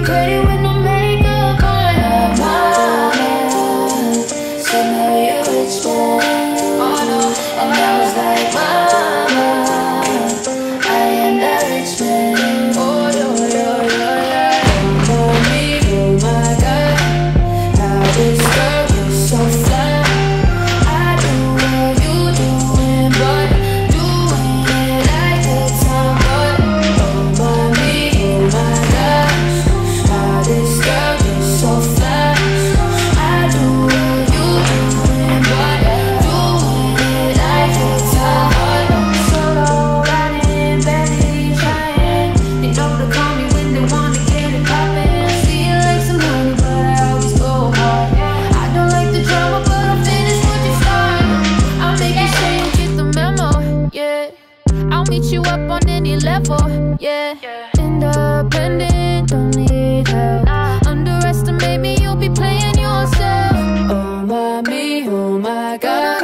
pretty with no makeup on. Mama said marry a rich man. Oh no. And I was like, mama, I am that rich man. Oh yo yo yo yo. Mommy, oh my God, now this girl is so fly. I do what you doing, but doing it like a tomboy. Oh mommy, oh my gosh, now this girl is so fly. I do what you doing, but doing it like a tomboy. Solo riding, barely trying. They know to call me when they wanna get it poppin'. See you like some money, but I always go hard. I don't like the drama, but I'll finish what you start. I'll make you sure you get the memo, yeah. I'll meet you up on any level, yeah. Independent, don't need help. Underestimate me, you'll be playing yourself. Oh mommy, oh my God,